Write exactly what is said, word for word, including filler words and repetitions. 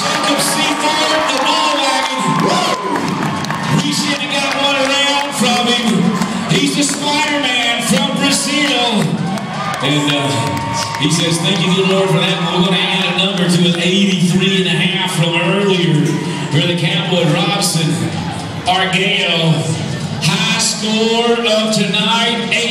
Jacob Seaford, the ball wagon. We should have got one around from him. He's the Spiderman from Brazil. And uh, he says, thank you, good Lord, for that. We're going to add a number to an eighty-three and a half from earlier for the Cowboy. Robson Aragao. High score of tonight,